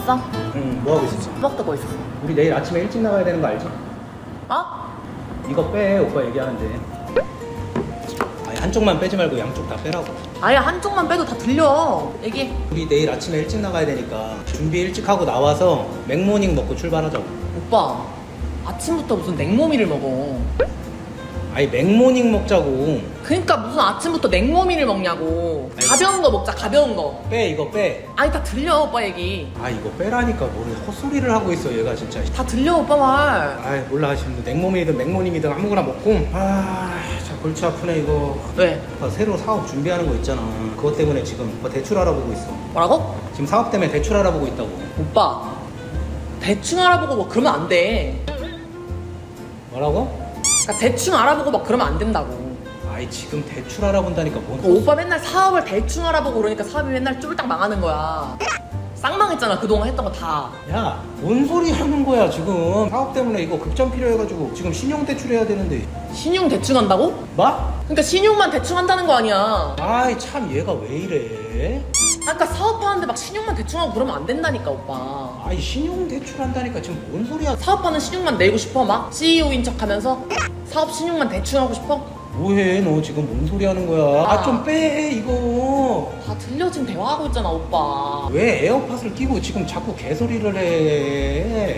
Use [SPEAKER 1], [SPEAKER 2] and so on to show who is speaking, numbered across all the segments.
[SPEAKER 1] 나왔어?
[SPEAKER 2] 응, 뭐 하고 있었어?
[SPEAKER 1] 뭐 뜨고 있었어?
[SPEAKER 2] 우리 내일 아침에 일찍 나가야 되는 거 알지?
[SPEAKER 1] 어?
[SPEAKER 2] 이거 빼, 오빠 얘기하는데. 아니, 한쪽만 빼지 말고 양쪽 다 빼라고.
[SPEAKER 1] 아예 한쪽만 빼도 다 들려. 얘기해.
[SPEAKER 2] 우리 내일 아침에 일찍 나가야 되니까 준비 일찍 하고 나와서 맥모닝 먹고 출발하자고.
[SPEAKER 1] 오빠 아침부터 무슨 냉모미를 먹어.
[SPEAKER 2] 아니, 맥모닝 먹자고.
[SPEAKER 1] 그니까 무슨 아침부터 냉모미를 먹냐고. 가벼운 거 먹자, 가벼운 거.
[SPEAKER 2] 빼, 이거 빼.
[SPEAKER 1] 아니 다 들려 오빠 얘기.
[SPEAKER 2] 아, 이거 빼라니까 뭘 헛소리를 하고 있어 얘가 진짜.
[SPEAKER 1] 다 들려 오빠 말.
[SPEAKER 2] 아이, 몰라. 지금 냉모밀이든 맥모닝이든 아무거나 먹고. 아, 자, 골치 아프네 이거.
[SPEAKER 1] 왜?
[SPEAKER 2] 오빠 새로 사업 준비하는 거 있잖아. 그것 때문에 지금 오빠 대출 알아보고 있어.
[SPEAKER 1] 뭐라고?
[SPEAKER 2] 지금 사업 때문에 대출 알아보고 있다고.
[SPEAKER 1] 오빠 대충 알아보고 뭐 그러면 안 돼.
[SPEAKER 2] 뭐라고?
[SPEAKER 1] 그러니까 대충 알아보고 막 그러면 안 된다고.
[SPEAKER 2] 아이, 지금 대출 알아본다니까 뭔
[SPEAKER 1] 오빠 맨날 사업을 대충 알아보고 그러니까 사업이 맨날 쫄딱 망하는 거야. 쌍망했잖아 그동안 했던 거 다.
[SPEAKER 2] 야, 뭔 소리 하는 거야 지금. 사업 때문에 이거 급전 필요해가지고 지금 신용 대출해야 되는데.
[SPEAKER 1] 신용 대충 한다고?
[SPEAKER 2] 뭐?
[SPEAKER 1] 그러니까 신용만 대충 한다는 거 아니야.
[SPEAKER 2] 아이, 참 얘가 왜 이래.
[SPEAKER 1] 아까 사업하는데 막 신용만 대충 하고 그러면 안 된다니까 오빠.
[SPEAKER 2] 아이, 신용 대출한다니까 지금 뭔 소리야.
[SPEAKER 1] 사업하는 신용만 내고 싶어 막? CEO인 척 하면서? 사업 신용만 대충 하고 싶어?
[SPEAKER 2] 뭐해 너 지금 뭔 소리 하는 거야. 아, 좀 빼 이거.
[SPEAKER 1] 다 들려 지금 대화하고 있잖아 오빠.
[SPEAKER 2] 왜 에어팟을 끼고 지금 자꾸 개소리를 해.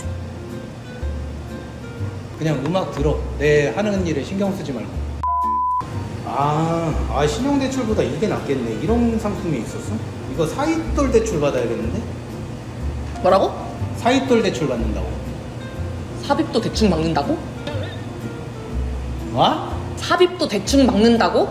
[SPEAKER 2] 그냥 음악 들어. 내 하는 일에 신경 쓰지 말고. 신용대출보다 이게 낫겠네. 이런 상품이 있었어? 이거 사윗돌 대출 받아야겠는데?
[SPEAKER 1] 뭐라고?
[SPEAKER 2] 사윗돌 대출 받는다고.
[SPEAKER 1] 삽입도 대충 막는다고?
[SPEAKER 2] 뭐?
[SPEAKER 1] 삽입도 대충 막는다고?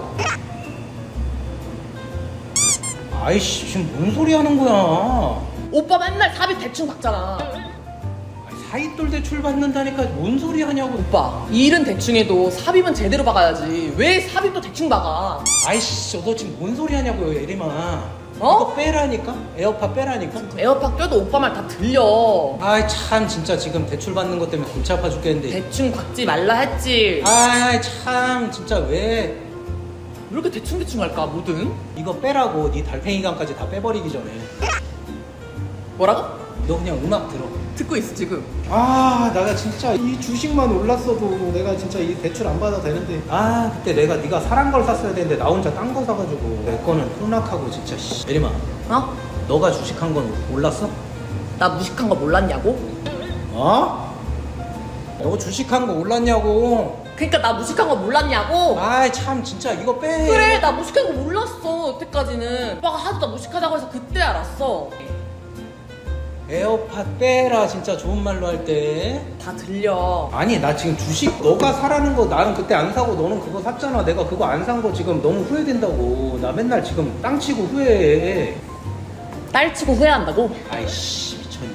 [SPEAKER 2] 아이씨, 지금 뭔 소리 하는 거야.
[SPEAKER 1] 오빠 맨날 삽입 대충 박잖아.
[SPEAKER 2] 사윗돌 대출 받는다니까 뭔 소리 하냐고.
[SPEAKER 1] 오빠 일은 대충 해도 삽입은 제대로 박아야지. 왜 삽입도 대충 박아?
[SPEAKER 2] 아이씨, 너 지금 뭔 소리 하냐고요, 예림아.
[SPEAKER 1] 어?
[SPEAKER 2] 이거 빼라니까? 에어팟 빼라니까?
[SPEAKER 1] 에어팟 껴도 오빠 말 다 들려.
[SPEAKER 2] 아이, 참 진짜 지금 대출 받는 것 때문에 골치 아파 죽겠는데.
[SPEAKER 1] 대충 박지 말라 했지.
[SPEAKER 2] 아이, 참 진짜 왜
[SPEAKER 1] 이렇게 대충 할까 뭐든?
[SPEAKER 2] 이거 빼라고. 네 달팽이관까지 다 빼버리기 전에.
[SPEAKER 1] 뭐라고?
[SPEAKER 2] 너 그냥 음악 들어.
[SPEAKER 1] 듣고 있어 지금.
[SPEAKER 2] 내가 진짜 이 주식만 올랐어도 내가 진짜 이 대출 안 받아도 되는데. 그때 네가 사란 걸 샀어야 되는데 나 혼자 딴 거 사가지고 내 거는 혼락하고 진짜. 예림아,
[SPEAKER 1] 어?
[SPEAKER 2] 너가 주식한 건 몰랐어?
[SPEAKER 1] 나 무식한 거 몰랐냐고?
[SPEAKER 2] 어? 너 주식한 거 몰랐냐고.
[SPEAKER 1] 그니까 나 무식한 거 몰랐냐고?
[SPEAKER 2] 아이, 참 진짜 이거 빼.
[SPEAKER 1] 그래 나 무식한 거 몰랐어 여태까지는. 오빠가 하도 나 무식하다고 해서 그때 알았어.
[SPEAKER 2] 에어팟 빼라. 진짜 좋은 말로 할 때.
[SPEAKER 1] 다 들려.
[SPEAKER 2] 아니, 나 지금 주식 너가 사라는 거 나는 그때 안 사고 너는 그거 샀잖아. 내가 그거 안 산 거 지금 너무 후회된다고. 나 맨날 지금 땅 치고 후회해.
[SPEAKER 1] 딸 치고 후회한다고?
[SPEAKER 2] 아이씨, 미쳤냐.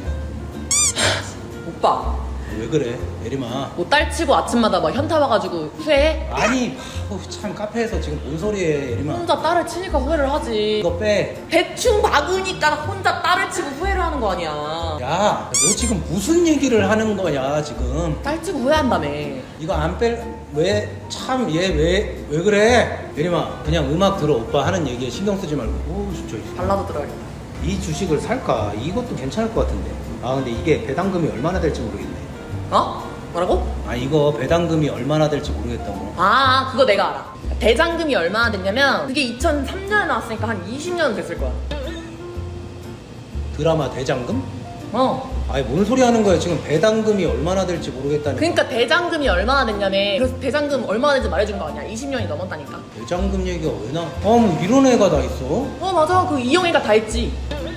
[SPEAKER 1] 오빠
[SPEAKER 2] 왜 그래, 예림아.
[SPEAKER 1] 뭐 딸 치고 아침마다 막 현타 와가지고 후회해?
[SPEAKER 2] 아니, 참 카페에서 지금 뭔 소리해, 예림아.
[SPEAKER 1] 혼자 딸을 치니까 후회를 하지.
[SPEAKER 2] 이거 빼.
[SPEAKER 1] 대충 박으니까 혼자 딸을 치고 후회를 하는 거 아니야.
[SPEAKER 2] 야, 너 지금 무슨 얘기를 하는 거야 지금.
[SPEAKER 1] 딸 치고 후회한다며.
[SPEAKER 2] 이거 안 뺄. 왜 참 얘 왜 그래. 예림아, 그냥 음악 들어. 오빠 하는 얘기에 신경 쓰지 말고. 오, 진짜.
[SPEAKER 1] 발라드 들어야겠다.
[SPEAKER 2] 이 주식을 살까? 이것도 괜찮을 것 같은데. 근데 이게 배당금이 얼마나 될지 모르겠네.
[SPEAKER 1] 어? 뭐라고?
[SPEAKER 2] 이거 배당금이 얼마나 될지 모르겠다고.
[SPEAKER 1] 그거 내가 알아. 대장금이 얼마나 됐냐면 그게 2003년에 나왔으니까 한 20년 됐을 거야.
[SPEAKER 2] 드라마 대장금?
[SPEAKER 1] 어.
[SPEAKER 2] 뭔 소리 하는 거야. 지금 배당금이 얼마나 될지 모르겠다니까.
[SPEAKER 1] 그러니까 대장금이 얼마나 됐냐며. 그래서 대장금 얼마나 된지 말해준 거 아니야. 20년이 넘었다니까.
[SPEAKER 2] 대장금 얘기가 왜 나? 뭐 이런 애가 다 있어?
[SPEAKER 1] 맞아. 그 이영애가 다 했지.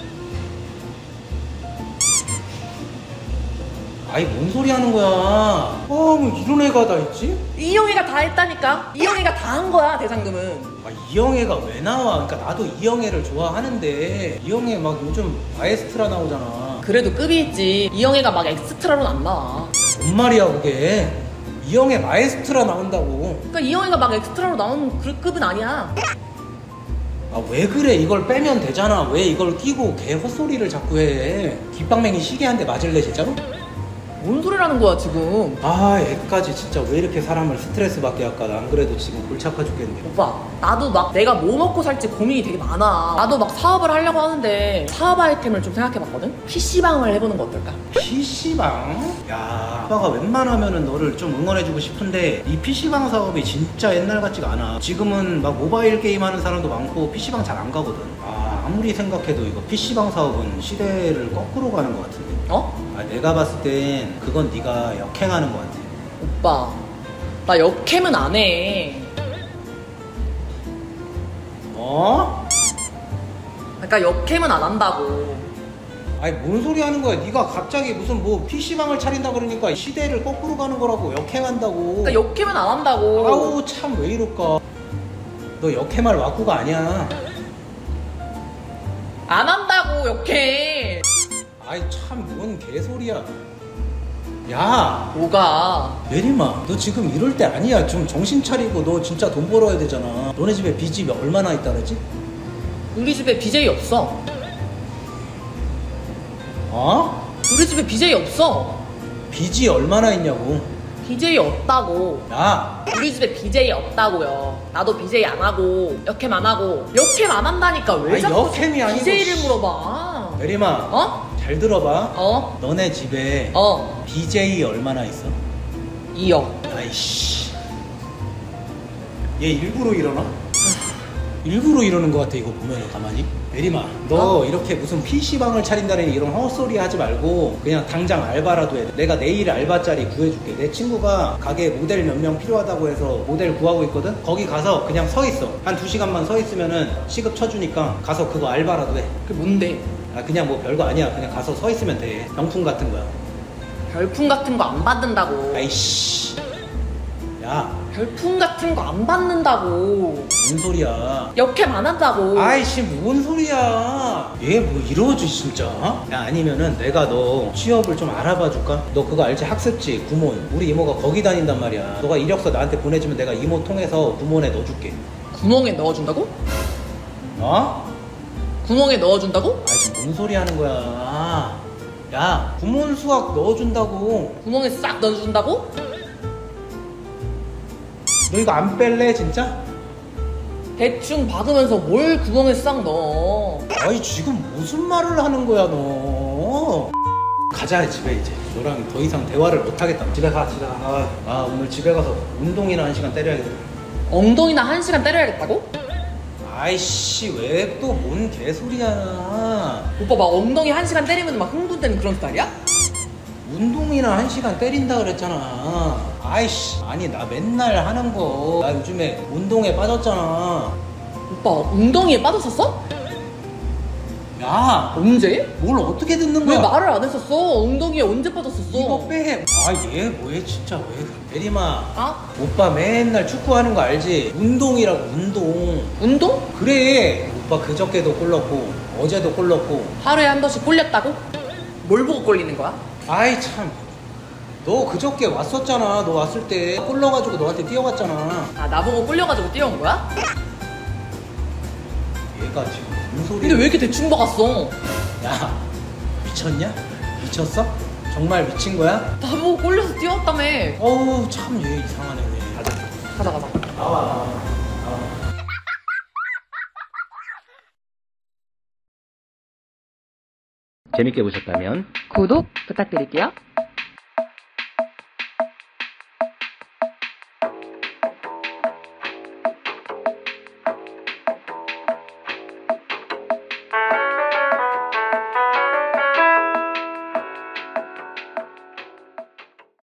[SPEAKER 2] 뭔 소리 하는 거야. 뭐 이런 애가 다 있지?
[SPEAKER 1] 이영애가 다 했다니까. 이영애가 다 한 거야 대장금은.
[SPEAKER 2] 이영애가 왜 나와? 그러니까 나도 이영애를 좋아하는데 이영애 막 요즘 마에스트라 나오잖아.
[SPEAKER 1] 그래도 급이 있지. 이영애가 막 엑스트라로는 안 나와.
[SPEAKER 2] 뭔 말이야 그게. 이영애 마에스트라 나온다고.
[SPEAKER 1] 그러니까 이영애가 막 엑스트라로 나오는 그 급은 아니야.
[SPEAKER 2] 왜 그래. 이걸 빼면 되잖아. 왜 이걸 끼고 개 헛소리를 자꾸 해. 귓방맹이 시계 한 대 맞을래 진짜로?
[SPEAKER 1] 뭔 소리라는 거야 지금.
[SPEAKER 2] 아 애까지 진짜 왜 이렇게 사람을 스트레스 받게 할까. 난 그래도 지금 골치 아파 죽겠는데.
[SPEAKER 1] 오빠 나도 막 내가 뭐 먹고 살지 고민이 되게 많아. 나도 막 사업을 하려고 하는데 사업 아이템을 좀 생각해봤거든? PC방을 해보는 거 어떨까?
[SPEAKER 2] PC방? 야 아빠가 웬만하면은 너를 좀 응원해주고 싶은데 이 PC방 사업이 진짜 옛날 같지가 않아. 지금은 막 모바일 게임 하는 사람도 많고 PC방 잘 안 가거든. 아무리 생각해도 이거 PC방 사업은 시대를 거꾸로 가는 것 같은데.
[SPEAKER 1] 어?
[SPEAKER 2] 내가 봤을 땐 그건 네가 역행하는 것 같아.
[SPEAKER 1] 오빠 나 역캠은 안 해.
[SPEAKER 2] 어?
[SPEAKER 1] 그러니까 역캠은 안 한다고.
[SPEAKER 2] 아니 뭔 소리 하는 거야. 네가 갑자기 무슨 뭐 PC방을 차린다 그러니까 시대를 거꾸로 가는 거라고. 역행한다고.
[SPEAKER 1] 그러니까 역캠은 안 한다고.
[SPEAKER 2] 아우 참 왜 이럴까. 너 역행할 와꾸가 아니야.
[SPEAKER 1] 안 한다고 역캠.
[SPEAKER 2] 아이 참 뭔 개소리야. 야
[SPEAKER 1] 뭐가?
[SPEAKER 2] 예림아 너 지금 이럴 때 아니야. 좀 정신 차리고 너 진짜 돈 벌어야 되잖아. 너네 집에 빚이 얼마나 있다 그러지?
[SPEAKER 1] 우리 집에 BJ 없어.
[SPEAKER 2] 어?
[SPEAKER 1] 우리 집에 BJ 없어.
[SPEAKER 2] 빚이 얼마나 있냐고.
[SPEAKER 1] BJ 없다고.
[SPEAKER 2] 야
[SPEAKER 1] 우리 집에 BJ 없다고요. 나도 BJ 안 하고 역캠 안 하고. 역캠 안 한다니까 왜
[SPEAKER 2] 아니,
[SPEAKER 1] 자꾸
[SPEAKER 2] 역캠이 아니고
[SPEAKER 1] BJ를
[SPEAKER 2] 씨.
[SPEAKER 1] 물어봐.
[SPEAKER 2] 예림아
[SPEAKER 1] 어?
[SPEAKER 2] 잘 들어봐.
[SPEAKER 1] 어?
[SPEAKER 2] 너네 집에
[SPEAKER 1] 어.
[SPEAKER 2] BJ 얼마나 있어?
[SPEAKER 1] 2억.
[SPEAKER 2] 아이씨 얘 일부러 일어나? 일부러 이러는 것 같아. 이거 보면 가만히. 예림아 너 이렇게 무슨 PC방을 차린다는 이런 헛소리 하지 말고 그냥 당장 알바라도 해. 내가 내일 알바자리 구해줄게. 내 친구가 가게 모델 몇 명 필요하다고 해서 모델 구하고 있거든. 거기 가서 그냥 서 있어. 한 2시간만 서 있으면은 시급 쳐주니까 가서 그거 알바라도 해.
[SPEAKER 1] 그게 뭔데?
[SPEAKER 2] 그냥 뭐 별거 아니야. 그냥 가서 서 있으면 돼. 명품 같은 거야.
[SPEAKER 1] 별풍 같은 거 안 받는다고.
[SPEAKER 2] 아이씨 야
[SPEAKER 1] 별풍 같은 거 안 받는다고.
[SPEAKER 2] 뭔 소리야.
[SPEAKER 1] 역캠 안 한다고.
[SPEAKER 2] 아이씨 뭔 소리야. 얘 뭐 이러지 진짜. 야 아니면은 내가 너 취업을 좀 알아봐 줄까? 너 그거 알지? 학습지 구몬. 우리 이모가 거기 다닌단 말이야. 너가 이력서 나한테 보내주면 내가 이모 통해서 구몬에 넣어줄게.
[SPEAKER 1] 구멍에 넣어준다고?
[SPEAKER 2] 어?
[SPEAKER 1] 구멍에 넣어준다고?
[SPEAKER 2] 아이 지금 뭔 소리 하는 거야. 야 구몬 수학 넣어준다고.
[SPEAKER 1] 구멍에 싹 넣어준다고?
[SPEAKER 2] 너 이거 안 뺄래 진짜?
[SPEAKER 1] 대충 박으면서 뭘 구멍에 싹 넣어.
[SPEAKER 2] 아이 지금 무슨 말을 하는 거야 너. 가자 집에 이제. 너랑 더 이상 대화를 못하겠다. 집에 가 집에 가. 오늘 집에 가서 운동이나 1시간 때려야겠다.
[SPEAKER 1] 엉덩이나 1시간 때려야겠다고?
[SPEAKER 2] 아이씨 왜 또 뭔 개소리야.
[SPEAKER 1] 오빠 막 엉덩이 1시간 때리면 막 흥분되는 그런 스타일이야?
[SPEAKER 2] 운동이나 1시간 때린다 그랬잖아. 아이씨 아니 나 맨날 하는 거. 나 요즘에 운동에 빠졌잖아.
[SPEAKER 1] 오빠 엉덩이에 빠졌었어?
[SPEAKER 2] 야
[SPEAKER 1] 언제?
[SPEAKER 2] 뭘 어떻게 듣는
[SPEAKER 1] 왜
[SPEAKER 2] 거야.
[SPEAKER 1] 말을 안 했었어? 엉덩이에 언제 빠졌었어?
[SPEAKER 2] 이거 빼. 얘 뭐해 진짜. 왜 예림아
[SPEAKER 1] 아?
[SPEAKER 2] 오빠 맨날 축구하는 거 알지? 운동이라고 운동.
[SPEAKER 1] 운동?
[SPEAKER 2] 그래 오빠 그저께도 골 넣고 어제도 골 넣고.
[SPEAKER 1] 하루에 한 번씩 꼴렸다고? 뭘 보고 꼴리는 거야?
[SPEAKER 2] 아이 참 너 그저께 왔었잖아. 너 왔을 때 골 넣어가지고 너한테 뛰어갔잖아.
[SPEAKER 1] 아 나보고 꼴려가지고 뛰어온 거야?
[SPEAKER 2] 얘가 지금 무슨 소리야.
[SPEAKER 1] 근데 왜 이렇게 대충 박았어?
[SPEAKER 2] 야 미쳤냐? 미쳤어? 정말 미친 거야?
[SPEAKER 1] 나보고 꼴려서 뛰어왔다며.
[SPEAKER 2] 어우 참 얘 이상하네.
[SPEAKER 1] 가자
[SPEAKER 2] 나와.
[SPEAKER 3] 재밌게 보셨다면
[SPEAKER 1] 구독 부탁드릴게요.